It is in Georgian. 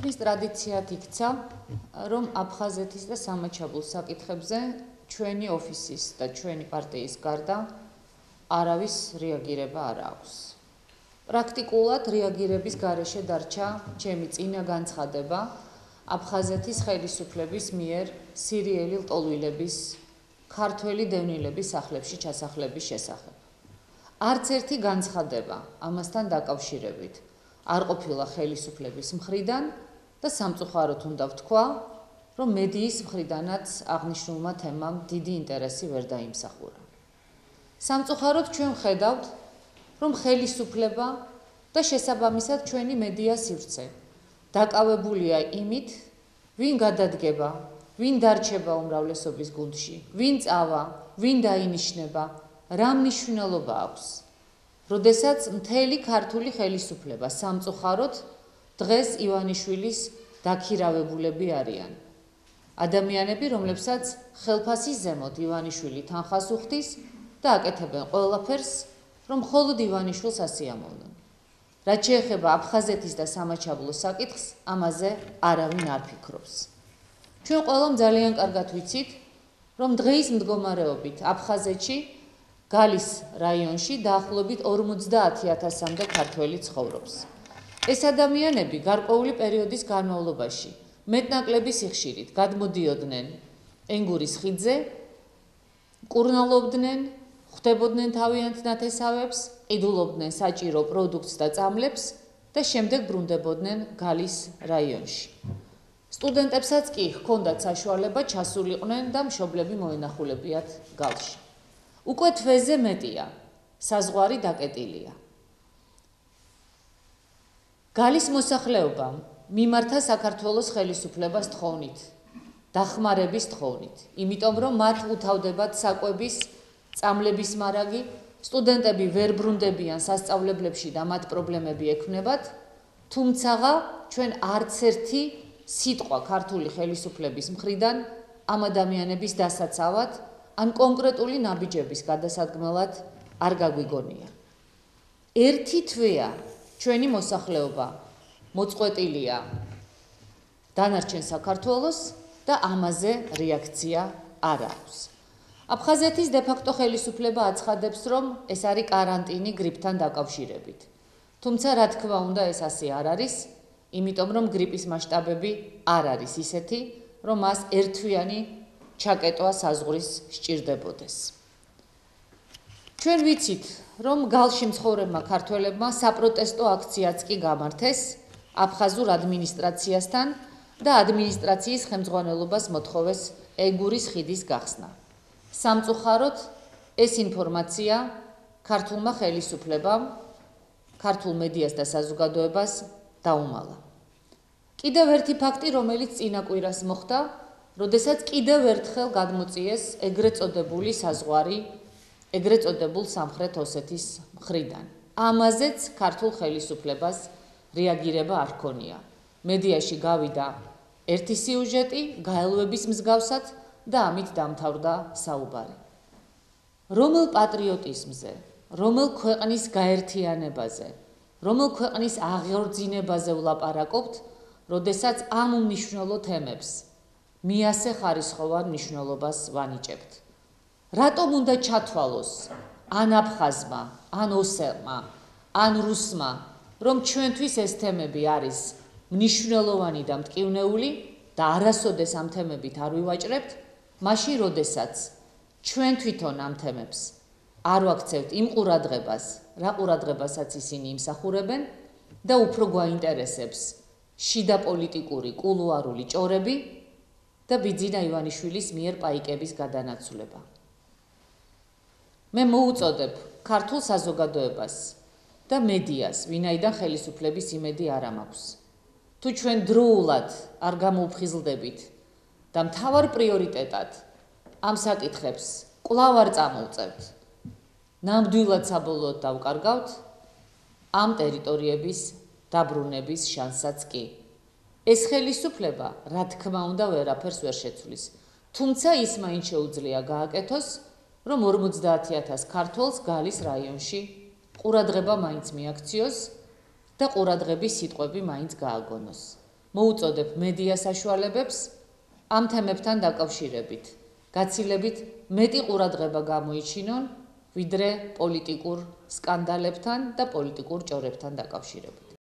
დღის ტრადიციად იქცა, რომ აფხაზეთის და სამაჩაბლო საკითხებზე ჩვენი ოფისის და ჩვენი პარტიის გარდა არავის რეაგირება არ აქვს. პრაქტიკულად რეაგირების გარეშე დარჩა ჩემი წინა განცხადება აფხაზეთის ხელისუფლების მიერ სირიელი ლტოლვილების ქართველი დევნილების სახლებში ჩასახლების შესახებ. არც ერთი განცხადება ამასთან დაკავშირებით არ ყოფილა ხელისუფლების მხრიდან და სამწუხაროდ უნდა ვთქვა, რომ მედიის მხრიდანაც აღნიშნულმა თემამ დიდი ინტერესი ვერ დაიმსახურა. სამწუხაროდ ჩვენ ვხედავთ, რომ ხელისუფლება და შესაბამისად ჩვენი მედია სივრცე დაკავებულია იმით, ვინ გადადგება, ვინ დარჩება უმრავლესობის გუნდში, ვინ წავა, ვინ დაინიშნება, რა მნიშვნელობა აქვს. როდესაც მთელი ქართული ხელისუფლება სამწუხაროდ დღეს ივანიშვილის დაქირავებულები არიან. ადამიანები, რომლებსაც ხელფასის ზემოთ ივანიშვილი თანხას უხდის და აკეთებენ ყველაფერს, რომ მხოლოდ ივანიშვილს ასიამოვნონ. რაც შეეხება აფხაზეთის და სამაჩაბლოს საკითხს, ამაზე არავინ არ ფიქრობს. ჩვენ ყველამ ძალიან კარგად ვიცით, რომ დღეის მდგომარეობით აფხაზეთში გალის რაიონში დაახლოებით 50,000-მდე ქართველი ცხოვრობს. ეს ადამიანები გარკვეული პერიოდის განმავლობაში მეტნაკლები სიხშირით გადმოდიოდნენ ენგურის ხიდზე, კურნალობდნენ, ხვდებოდნენ თავიანთ ნათესავებს, ყიდულობდნენ საჭირო პროდუქტს და წამლებს და შემდეგ ბრუნდებოდნენ გალის რაიონში. სტუდენტებსაც კი ჰქონდათ საშუალება ჩასულიყვნენ და მშობლები მოენახულებიათ გალში. უკვე თვეზე მეტია, საზღვარი დაკეტილია. გალის მოსახლეობამ მიმართა საქართველოს ხელისუფლებას თხოვნით, დახმარების თხოვნით, იმიტომ რომ მათ უთავდებათ საკვების, წამლების მარაგი, სტუდენტები ვერ ბრუნდებიან სასწავლებლებში და მათ პრობლემები ექმნებათ, თუმცა ჩვენ არც ერთი სიტყვა ქართული ხელისუფლების მხრიდან ამ ადამიანების დასაცავად ან კონკრეტული ნაბიჯების გადასადგმელად არ გაგვიგონია. ერთი თვეა ჩვენი მოსახლეობა მოწყვეტილია დანარჩენ საქართველოს და ამაზე რეაქცია არ აქვს. აფხაზეთის დე-ფაქტო ხელისუფლება აცხადებს, რომ ეს არის კარანტინი გრიპთან დაკავშირებით. თუმცა რა თქმა უნდა ეს ასე არ არის, იმიტომ რომ გრიპის მასშტაბები არ არის ისეთი, რომ მას ერთთვიანი ჩაკეტვა საზღვრის სჭირდებოდეს. ჩვენ ვიცით, რომ გალში მცხოვრებმა ქართველებმა საპროტესტო აქციაც კი გამართეს აფხაზურ ადმინისტრაციასთან და ადმინისტრაციის ხელმძღვანელობას მოთხოვეს ენგურის ხიდის გახსნა. სამწუხაროდ ეს ინფორმაცია ქართულმა ხელისუფლებამ, ქართულ მედიას და საზოგადოებას დაუმალა. კიდევ ერთი ფაქტი, რომელიც წინა კვირას მოხდა, როდესაც კიდევ ერთხელ გადმოწიეს ეგრეთ წოდებული საზღვარი, ეგრეთ წოდებულ სამხრეთ ოსეთის მხრიდან. ამაზეც ქართულ ხელისუფლებას რეაგირება არ ჰქონია. მედიაში გავიდა ერთი სიუჟეტი, გაელვების მსგავსად და ამით დამთავრდა საუბარი. რომელ პატრიოტიზმზე, რომელ ქვეყნის გაერთიანებაზე, რომელ ქვეყნის აღორძინებაზე ვლაპარაკობთ, როდესაც ამ უმნიშვნელო თემებს მიასე ხარისხოვან მნიშვნელობას ვანიჭებთ. რატომ უნდა ჩათვალოს ან აფხაზმა, ან ოსელმა, ან რუსმა, რომ ჩვენთვის ეს თემები არის მნიშვნელოვანი და მტკივნეული და არასოდეს ამ თემებით არ ვივაჭრებთ, მაშინ როდესაც ჩვენ თვითონ ამ თემებს არ ვაქცევთ იმ ყურადღებას, რა ყურადღებასაც ისინი იმსახურებენ და უფრო გვაინტერესებს შიდა პოლიტიკური კულუარული ჭორები და ბიძინა ივანიშვილის მიერ პაიკების გადანაცვლება. მე მოუწოდებ ქართულ საზოგადოებას და მედიას, ვინაიდან ხელისუფლების იმედი არ მაქვს. თუ ჩვენ დროულად არ გამოუფხიზლდებით და მთავარ პრიორიტეტად ამ საკითხებს კვლავ არ წამოვწევთ, ნამდვილად საბოლოოდ დავკარგავთ ამ ტერიტორიების დაბრუნების შანსსაც კი. ეს ხელისუფლება, რა თქმა უნდა, ვერაფერს ვერ შეცვლის, თუმცა ის მაინც შეუძლია გააკეთოს, რომ 50,000 ქართველს გალის რაიონში ყურადღება მაინც მიაქციოს და ყურადღების სიტყვები მაინც გააგონოს. მოუწოდებ მედია საშუალებებს ამ თემებთან დაკავშირებით გაცილებით მეტი ყურადღება გამოიჩინონ, ვიდრე პოლიტიკურ სკანდალებთან და პოლიტიკურ ჭორებთან დაკავშირებით.